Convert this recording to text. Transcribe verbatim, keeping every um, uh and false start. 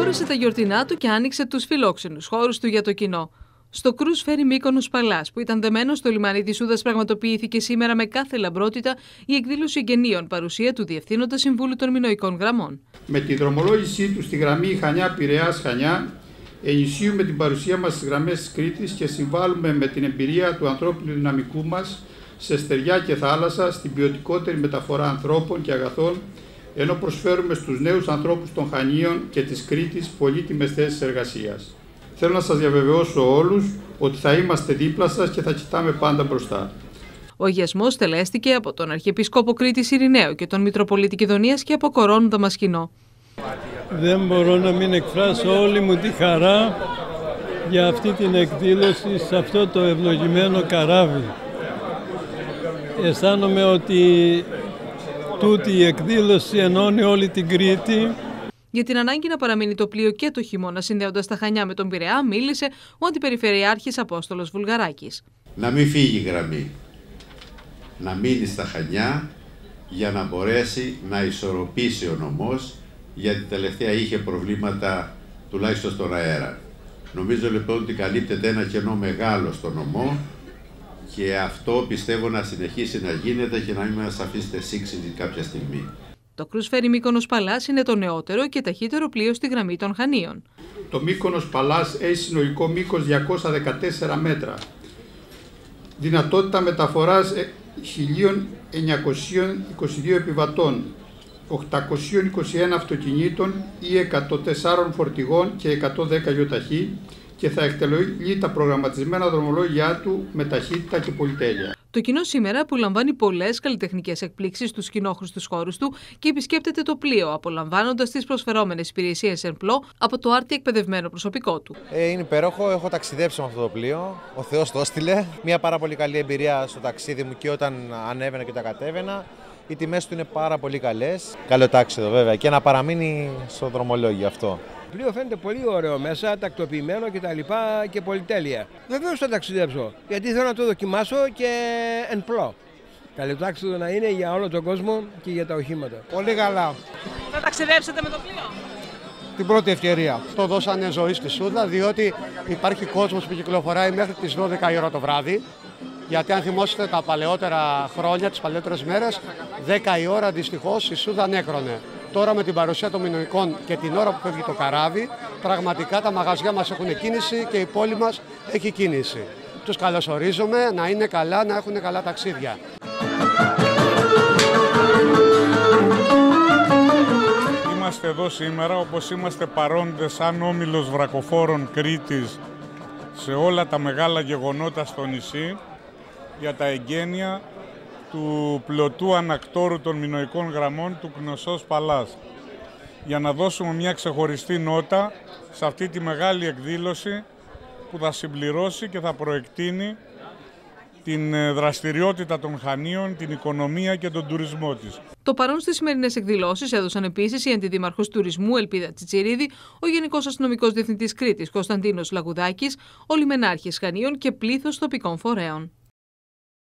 Όλωσε τα γιορτινά του και άνοιξε τους φιλόξενους χώρους του για το κοινό. Στο κρούς φέρι Μύκονος Παλάς, που ήταν δεμένο στο λιμάνι της Ούδας, πραγματοποιήθηκε σήμερα με κάθε λαμπρότητα η εκδήλωση εγγενείων, παρουσία του Διευθύνοντα Συμβούλου των Μινοϊκών Γραμμών. Με τη δρομολόγησή του στη γραμμή Χανιά-Πειραιάς-Χανιά, ενισχύουμε την παρουσία μας στις γραμμές της Κρήτης και συμβάλλουμε με την εμπειρία του ανθρώπινου δυναμικού μας σε στεριά και θάλασσα στην ποιοτικότερη μεταφορά ανθρώπων και αγαθών, ενώ προσφέρουμε στους νέους ανθρώπους των Χανίων και της Κρήτης πολύτιμες θέσεις εργασίας. Θέλω να σας διαβεβαιώσω όλους ότι θα είμαστε δίπλα σας και θα κοιτάμε πάντα μπροστά. Ο αγιασμός τελέστηκε από τον Αρχιεπισκόπο Κρήτης Ειρηναίο και τον Μητροπολίτη Κιδωνίας και από Κορώνου Δαμασκηνό. Δεν μπορώ να μην εκφράσω όλη μου τη χαρά για αυτή την εκδήλωση σε αυτό το ευλογημένο καράβι. Αισθάνομαι ότι τούτη η εκδήλωση ενώνει όλη την Κρήτη. Για την ανάγκη να παραμείνει το πλοίο και το χειμώνα συνδέοντας τα Χανιά με τον Πειραιά μίλησε ο Αντιπεριφερειάρχης Απόστολος Βουλγαράκης. Να μην φύγει η γραμμή, να μείνει στα Χανιά για να μπορέσει να ισορροπήσει ο νομός, γιατί τελευταία είχε προβλήματα τουλάχιστον στον αέρα. Νομίζω λοιπόν ότι καλύπτεται ένα κενό μεγάλο στο νομό και αυτό πιστεύω να συνεχίσει να γίνεται και να μην μας αφήσετε σύξυνοι κάποια στιγμή. Το κρούς φέρι Μύκονος Παλάς είναι το νεότερο και ταχύτερο πλοίο στη γραμμή των Χανίων. Το Μύκονος Παλάς έχει συνολικό μήκος διακόσια δεκατέσσερα μέτρα. Δυνατότητα μεταφοράς χίλια εννιακόσια είκοσι δύο επιβατών, οκτακόσια είκοσι ένα αυτοκινήτων ή εκατόν τέσσερα φορτηγών και εκατόν δέκα γιοταχή και θα εκτελεί τα προγραμματισμένα δρομολόγια του με ταχύτητα και πολυτέλεια. Το κοινό σήμερα που λαμβάνει πολλές καλλιτεχνικές εκπλήξεις στους κοινόχρηστους χώρους του και επισκέπτεται το πλοίο, απολαμβάνοντας τις προσφερόμενες υπηρεσίες εν πλώ από το άρτη εκπαιδευμένο προσωπικό του. Ε, είναι υπέροχο, έχω ταξιδέψει με αυτό το πλοίο. Ο Θεός το έστειλε. Μια πάρα πολύ καλή εμπειρία στο ταξίδι μου και όταν ανέβαινα και όταν κατέβαινα. Οι τιμές του είναι πάρα πολύ καλές. Καλό τάξιδο βέβαια και να παραμείνει στο δρομολόγιο αυτό. Το πλοίο φαίνεται πολύ ωραίο μέσα, τακτοποιημένο κτλ. Και, και πολυτέλεια. Βεβαίως θα ταξιδέψω, γιατί θέλω να το δοκιμάσω και εν πλώ. Καλό τάξιδο να είναι για όλο τον κόσμο και για τα οχήματα. Πολύ καλά. Θα ταξιδέψετε με το πλοίο? Την πρώτη ευκαιρία. Το δώσανε ζωή στη Σούδα, διότι υπάρχει κόσμος που κυκλοφοράει μέχρι τις δώδεκα η ώρα το βράδυ. Γιατί αν θυμόσαστε τα παλαιότερα χρόνια, τις παλαιότερες μέρες, δέκα η ώρα δυστυχώς η Σούδα ανέκρονε. Τώρα με την παρουσία των Μινοϊκών και την ώρα που φεύγει το καράβι, πραγματικά τα μαγαζιά μας έχουν κίνηση και η πόλη μας έχει κίνηση. Τους καλωσορίζουμε, να είναι καλά, να έχουν καλά ταξίδια. Είμαστε εδώ σήμερα, όπως είμαστε παρόντες σαν όμιλος βρακοφόρων Κρήτης σε όλα τα μεγάλα γεγονότα στο νησί για τα εγγένεια του πλωτού ανακτόρου των Μινοϊκών Γραμμών του Κνωσσός Παλάς, για να δώσουμε μια ξεχωριστή νότα σε αυτή τη μεγάλη εκδήλωση που θα συμπληρώσει και θα προεκτείνει την δραστηριότητα των Χανίων, την οικονομία και τον τουρισμό της. Το παρόν στις σημερινές εκδηλώσεις έδωσαν επίσης η Αντιδήμαρχος Τουρισμού Ελπίδα Τσιτσιρίδη, ο Γενικός Αστυνομικός Διευθυντής Κρήτης Κωνσταντίνος Λαγουδάκης, ο Λιμενάρχης Χανίων και πλήθος τοπικών φορέων.